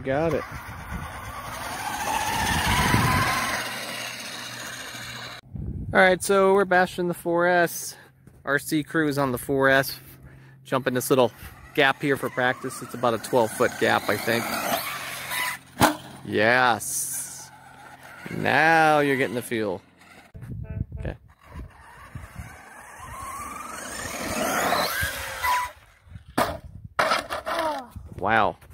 got it. Alright, so we're bashing the 4S. RC crew is on the 4S. Jumping this little gap here for practice. It's about a 12-foot gap, I think. Yes. Now you're getting the feel. Okay. Wow.